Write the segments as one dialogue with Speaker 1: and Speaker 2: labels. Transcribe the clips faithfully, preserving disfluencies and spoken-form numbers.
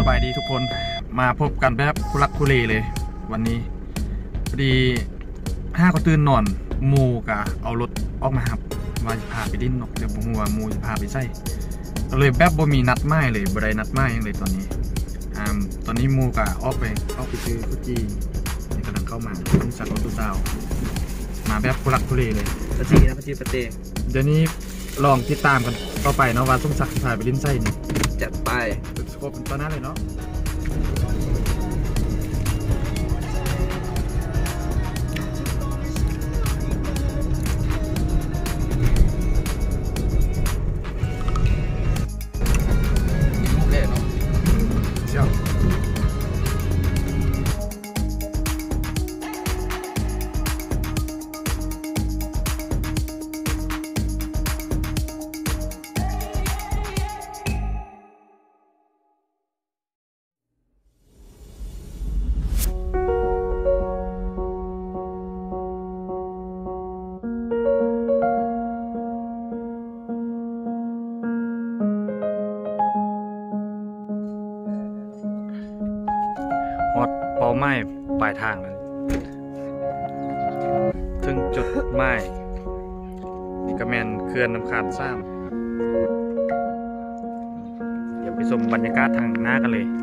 Speaker 1: บายดีทุกคนมาพบกันแบบคุลักคุเลเลยวันนี้พอดีห้าก็ตื่นนอนมูกะเอารถออกมาครับว่าจะพาไปดิ้นนกเดี๋ยวผมว่ามูจะพาไปใส่เลยแบบบ่มีนัดไม้เลยบ่ได้นัดไม้ยังเลยตอนนี้อ่าตอนนี้มูกะออกไปออกไปซื้อฟุจีนี่กำลังเข้ามาต้องสั่งรถตู้สาวมาแบบคุลักคุเลเลยปจีนะปจีปเตเดี๋ยวนี้ลองติดตามกันต่อไปเนาะว่าต้องสักพาไปดิ้นไส้นี่
Speaker 2: จัดไป
Speaker 1: สโคปเป็นตอนนั้นเลยเนาะฮอดเป้าไม้ปลายทางเลยถึงจุดไม้นี่ก็แมนเขื่อนน้ำขาดซ้ำเดี๋ยวไปชมบรรยากาศทางหน้ากันเลย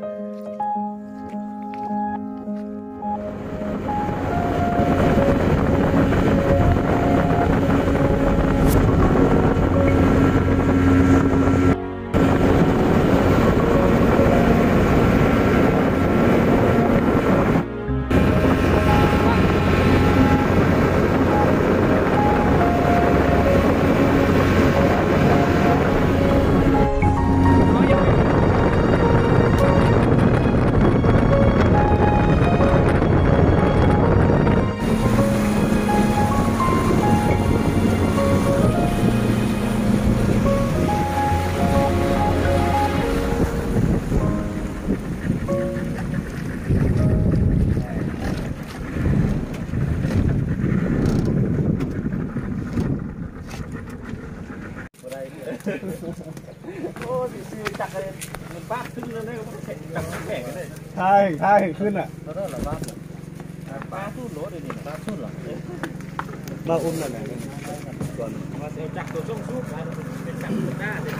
Speaker 1: โอ้ยซื้อจักรเลยมันบ้าขึ้นแล้วเนี่ยมันแข็งจักรแข็งเลย
Speaker 3: ใช่ใช่ขึ้นอ่ะ
Speaker 1: เราได้หรอบ้าบ้าสู้รถเลยนี่บ้าสู้หรอ
Speaker 3: มาอุ้มหน่อย
Speaker 1: ก่อนมาเอาจักรตัวช่วงสู้มาเป็นจักรตัวหน้าเลย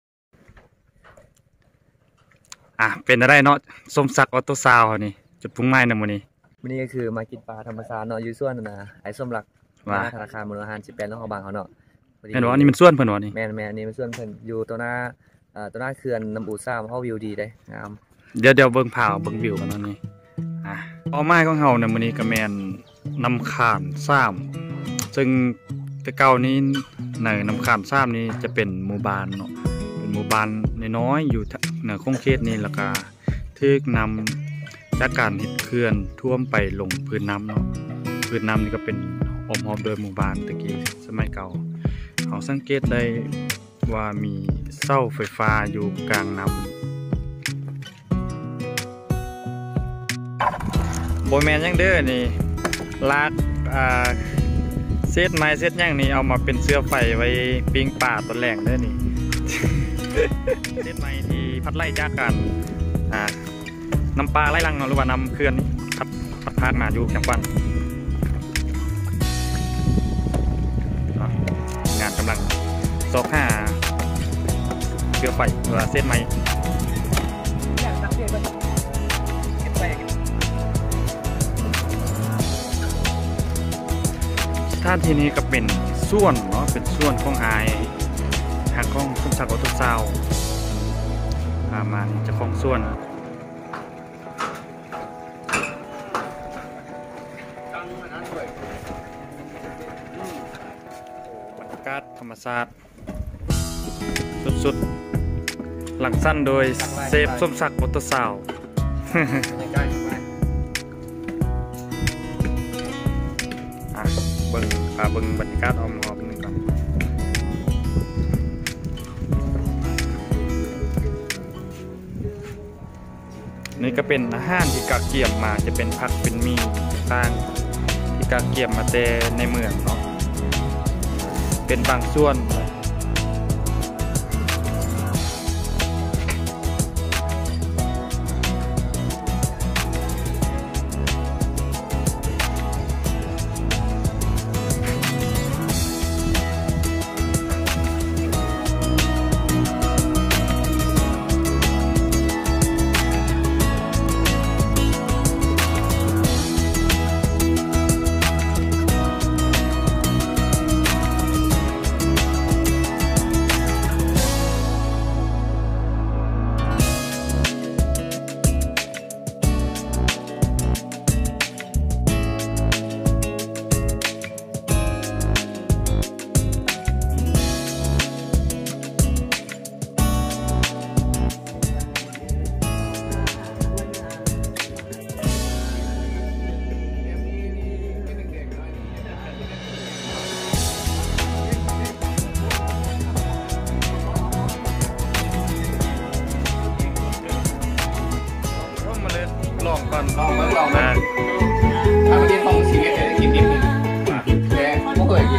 Speaker 1: อ่ะเป็นอะไรเนาะสมศักดิ์ออโต้ซาวนี่จุดพุ่งไม้นะวันนี้
Speaker 2: วันนี้ก็คือมากินปลาธรรมชาติเนาะอยู่ส่วนนะไอ้ส้มหลักมาธนาคารมูลค่าสิบแปดน้องเขาบางเขาเนาะ
Speaker 1: แม่นว่านี่มันส่วนเพิ่นว่านี่
Speaker 2: แม่นแม่นนี่มันส่วนเพิ่นอยู่ตัวหน้าอ่าตัวหน้าเขื่อนน้ำอู่ซ่าเขาวิวดีได้งาม
Speaker 1: เดี๋ยวเดี๋ยวเบิ่งผ่าเบิ่งวิวกันเนาะนี่อ่ะเป้าหมายของเฮาเนี่ยมื้อนี้ก็แม่นน้ำข้ามซ้ำซึ่งแต่เก่านี้ในน้ำข้ามซ้ำนี้จะเป็นหมู่บ้านเนาะเป็นหมู่บ้านน้อยๆอยู่เหนือคงเขตนี้แล้วก็ถูกนำจากการเฮ็ดเขื่อนท่วมไปลงพื้นน้ำเนาะพื้นน้ำนี่ก็เป็นอ้อมรอบโดยหมู่บ้านตะกี้สมัยเก่าเขาสังเกตได้ว่ามีเสาไฟฟ้าอยู่กลางน้ำโบแมนยังเด้อนี่ลากเศษไม้เศษย่างนี่เอามาเป็นเสื้อไฟไว้ปิ้งป่าตอนแรกเด้อนี่ เศษไม้ที่พัดไล่จากกันน้ำปลาไล่ลังเนาะหรือว่าน้ำเขื่อนนี่พัดพัดพากมาอยู่จังหวัดงานกำลังซอกห้าเชื้อไฟหรือเส้นไม้ท่านที่นี้ก็เป็นส่วนเนาะเป็นส่วนของไอหากของสมศักดิ์ออโต้ซาวพามาจะของส่วนธรรมชาติสุดๆหลังสั้นโดยเซฟสมศักดิ์ออโต้ซาวอ่ะเบิ่งพาเบิ่งบรรยากาศออมๆนึงก่อน นี่ก็เป็นอาหารที่กาเกี่ยมมาจะเป็นผักเป็นมีต่างที่กาเกี่ยมมาแต่ในเมืองเนาะเป็นบางส่วน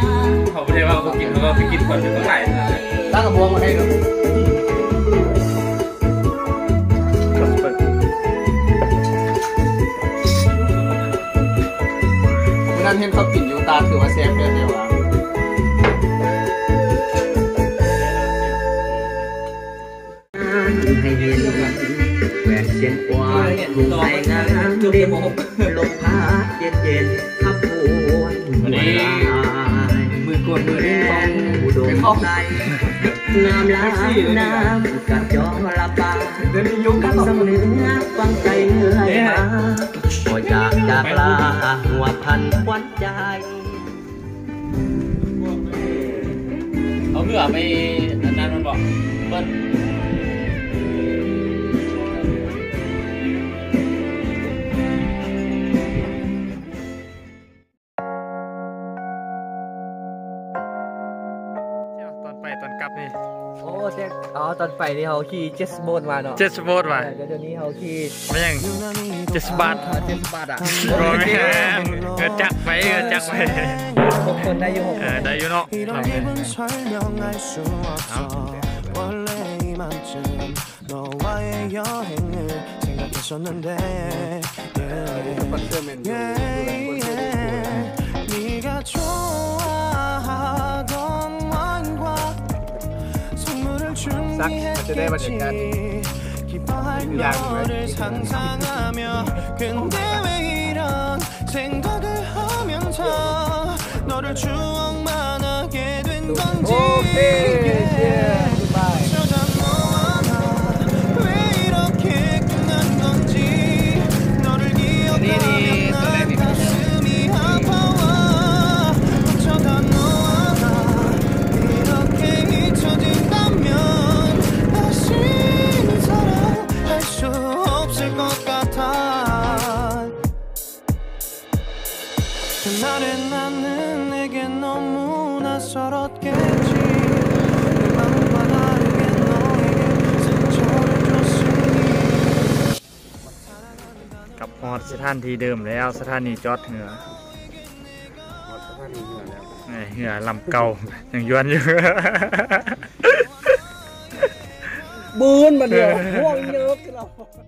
Speaker 4: เขาไม่ได้ว่าเขากินเขาก็ไปกินก่อนอยู่ข้างในนะ
Speaker 3: ตั้งกระบวงมาให้ดูนั่นเห็นเขากินอยู่ตาถือว่าเซฟได้ไหมวะ
Speaker 2: ให้เห็นแหวนเชียนกว่าถูกใจงามเด่นลมพัดเย็นเย็นขับพวนวันนี้มือกดมือแดงอุดมใจน้ำล้างน้ำกัดจอละปาสำเนื้อฟังใจเหนื่อยมาพอจากจากลาหัวพันควันใจ
Speaker 4: เอาเมื่อไปนานๆมันบอกเบิ้ล
Speaker 1: ตอนไปตอนกลับนี่
Speaker 2: โอ้เจ๊อ๋อตอนไปนี่เขาขี่เจ็ตโบ๊ทมาเนาะ
Speaker 1: เจ็ดสปอร์ตว่ะ
Speaker 2: เดี๋ยวนี้เขาขี่
Speaker 1: ไม่ยังเจ็ดสบาท
Speaker 2: เจ็ตบาทอ่ะ
Speaker 1: โอ้ยเงินจักไปเงินจักไป
Speaker 2: หกคนได้อยู่หก
Speaker 1: เออได้อยู่เนาะ
Speaker 3: ซักมันจะได้บรรยากาศอย่างเลย โอเคเชียร์บ๊ายบายนี่นี่ตัวแรกนี่
Speaker 1: กับฮอดสถานที่เดิมแล้วสถานีจอดเหนือเหนือลำเก่ายังยวนอยู่
Speaker 3: บูนมาเดียวห่วงเยอะกันเรา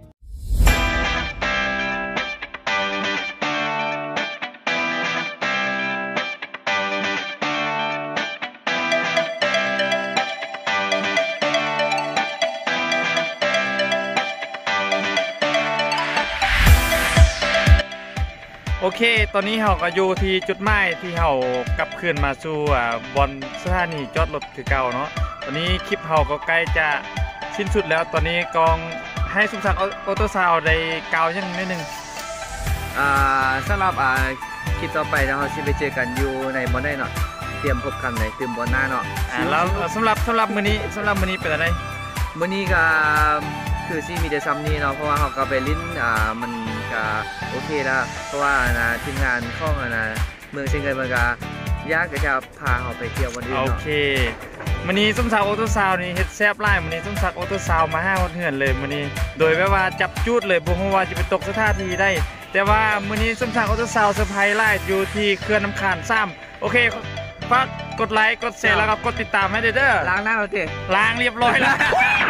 Speaker 1: โอเค ตอนนี้เราก็อยู่ที่จุดหมายที่เรากลับคืนมาสู่บอนสถานีจอดรถคือเก่าเนาะ ตอนนี้คลิปเราก็ใกล้จะสิ้นสุดแล้ว ตอนนี้กองให้สุขสันต์ออโต้ซาวได้กล่าวยังนิดนึง
Speaker 2: อ่าสำหรับอ่าคลิปต่อไปเราจะไปเจอกันอยู่ในบอลได้เนาะเตรียมพบกันในตื่มบอลหน้าเนาะ
Speaker 1: อ่าแล้วสำหรับสำหรับมื้อนี้สำหรับมื้อนี้เป็นอะไร
Speaker 2: มื้อนี้ก็คือซีมีแต่ซ้ำนี้เนาะเพราะว่าเขาก็ไปลิ้นอ่ามันก็โอเคแล้วเพราะว่านะทีมงานข้องนะเมืองเชียงรายมันก็ยากก็จะพาเขาไปเที่ยววันอื่น
Speaker 1: โอ
Speaker 2: เนาะ
Speaker 1: เคมื้อนี้ส้มสาวออโต้ซาวนี่เฮ็ดแซ่บหลายมื้อนี้ส้มสาวออโต้ซาวมาห้าวันเหือนเลยมื้อนี้โดยแบบว่าจับจูดเลยบ่ฮู้ว่าจะไปตกสถานที่ได้ แต่ว่ามื้อนี้ส้มสาวออโต้ซาวเซอร์ไพรส์หลายอยู่ที่เขื่อนน้ำขานซ้ำโอเคฝากกดไลค์กดแชร์แล้วก็กดติดตามให้เด้อ
Speaker 2: ล้างหน้าเราเถอะ
Speaker 1: ล้างเรียบร้อยแล้ว